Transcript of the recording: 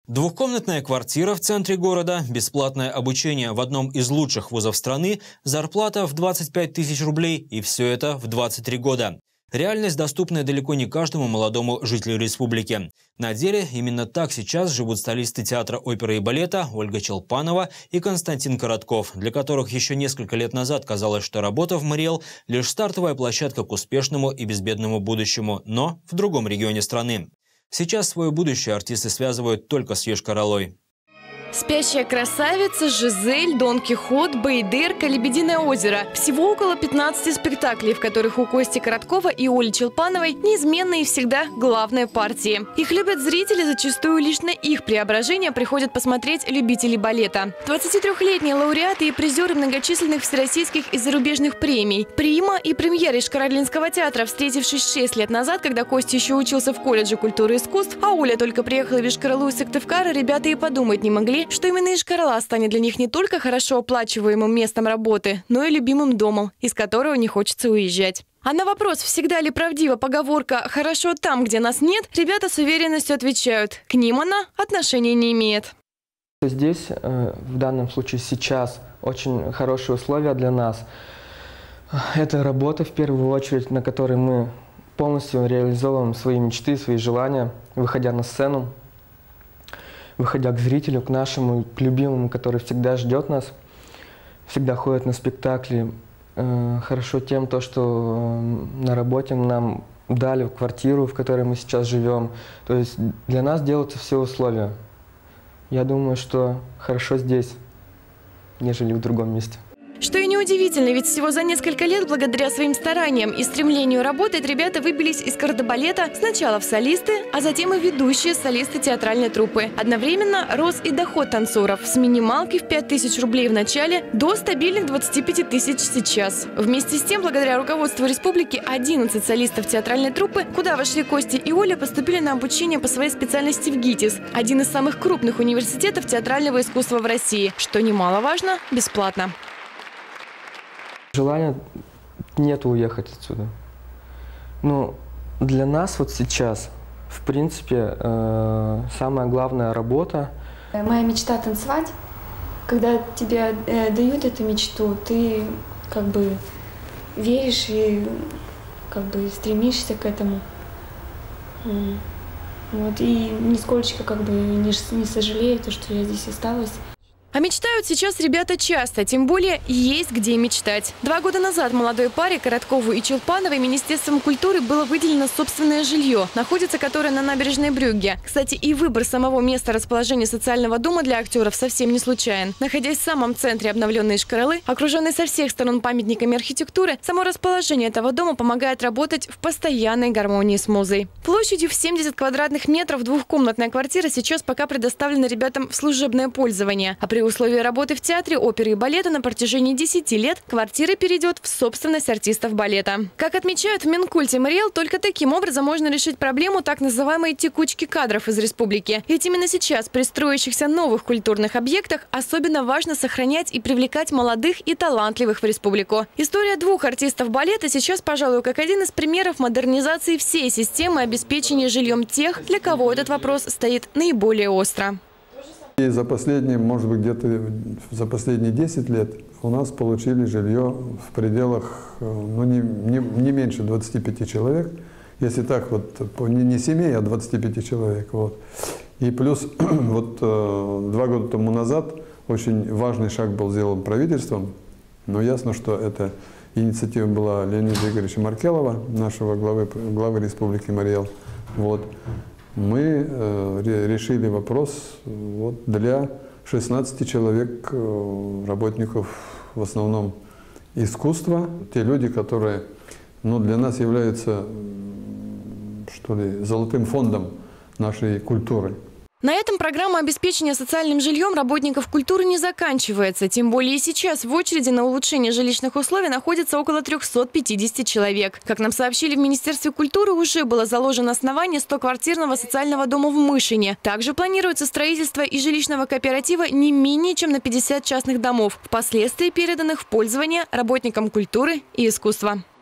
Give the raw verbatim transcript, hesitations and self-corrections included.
Двухкомнатная квартира в центре города, бесплатное обучение в одном из лучших вузов страны, зарплата в двадцать пять тысяч рублей и все это в двадцать три года. Реальность, доступная далеко не каждому молодому жителю республики. На деле именно так сейчас живут столисты театра оперы и балета Ольга Челпанова и Константин Коротков, для которых еще несколько лет назад казалось, что работа в Мариэл – лишь стартовая площадка к успешному и безбедному будущему, но в другом регионе страны. Сейчас свое будущее артисты связывают только с Йошкар-Олой. «Спящая красавица», «Жизель», «Дон Кихот», «Бейдерка», «Лебединое озеро». Всего около пятнадцати спектаклей, в которых у Кости Короткова и Оли Челпановой неизменные и всегда главные партии. Их любят зрители, зачастую лишь на их преображение приходят посмотреть любители балета. двадцатитрёхлетние лауреаты и призеры многочисленных всероссийских и зарубежных премий. Прима и премьера Йошкар-Олинского театра, встретившись шесть лет назад, когда Костя еще учился в колледже культуры и искусств, а Оля только приехала в Йошкар-Олу из Сыктывкара, ребята и подумать не могли, что именно Йошкар-Ола станет для них не только хорошо оплачиваемым местом работы, но и любимым домом, из которого не хочется уезжать. А на вопрос, всегда ли правдива поговорка «хорошо там, где нас нет», ребята с уверенностью отвечают: к ним она отношения не имеет. Здесь, в данном случае сейчас, очень хорошие условия для нас. Это работа, в первую очередь, на которой мы полностью реализовываем свои мечты, свои желания, выходя на сцену, выходя к зрителю, к нашему, к любимому, который всегда ждет нас, всегда ходит на спектакли. Хорошо тем, то, что на работе нам дали квартиру, в которой мы сейчас живем. То есть для нас делаются все условия. Я думаю, что хорошо здесь, нежели в другом месте. Что и неудивительно, ведь всего за несколько лет, благодаря своим стараниям и стремлению работать, ребята выбились из кардебалета сначала в солисты, а затем и ведущие солисты театральной труппы. Одновременно рос и доход танцоров с минималки в пять тысяч рублей в начале до стабильных двадцати пяти тысяч сейчас. Вместе с тем, благодаря руководству республики, одиннадцать солистов театральной труппы, куда вошли Костя и Оля, поступили на обучение по своей специальности в ГИТИС, один из самых крупных университетов театрального искусства в России, что немаловажно, бесплатно. Желания нет уехать отсюда. Ну, для нас вот сейчас, в принципе, э, самая главная работа. Моя мечта танцевать. Когда тебе э, дают эту мечту, ты как бы веришь и как бы стремишься к этому. Вот, и нисколько как бы не, не сожалею, то, что я здесь осталась. А мечтают сейчас ребята часто, тем более есть где мечтать. Два года назад молодой паре Короткову и Челпановой Министерством культуры было выделено собственное жилье, находится которое на набережной Брюгге. Кстати, и выбор самого места расположения социального дома для актеров совсем не случайен. Находясь в самом центре обновленной Йошкар-Олы, окруженной со всех сторон памятниками архитектуры, само расположение этого дома помогает работать в постоянной гармонии с музой. Площадью в семьдесят квадратных метров двухкомнатная квартира сейчас пока предоставлена ребятам в служебное пользование. А при условии работы в театре оперы и балета на протяжении десяти лет квартира перейдет в собственность артистов балета. Как отмечают в Минкульте Мариэл, только таким образом можно решить проблему так называемой текучки кадров из республики. Ведь именно сейчас при строящихся новых культурных объектах особенно важно сохранять и привлекать молодых и талантливых в республику. История двух артистов балета сейчас, пожалуй, как один из примеров модернизации всей системы обеспечения жильем тех, для кого этот вопрос стоит наиболее остро. И за последние, может быть, где-то за последние десять лет у нас получили жилье в пределах, ну, не, не, не меньше двадцати пяти человек. Если так, вот, не, не семей, а двадцати пяти человек. Вот. И плюс, вот два года тому назад очень важный шаг был сделан правительством. Но ясно, что эта инициатива была Леонида Игоревича Маркелова, нашего главы, главы Республики Мариэл. Вот. Мы э, решили вопрос вот, для шестнадцати человек, э, работников в основном искусства. Те люди, которые ну, для нас являются что ли, золотым фондом нашей культуры. На этом программа обеспечения социальным жильем работников культуры не заканчивается. Тем более и сейчас в очереди на улучшение жилищных условий находится около трёхсот пятидесяти человек. Как нам сообщили в Министерстве культуры, уже было заложено основание стоквартирного социального дома в Мышине. Также планируется строительство и жилищного кооператива не менее чем на пятьдесят частных домов, впоследствии переданных в пользование работникам культуры и искусства.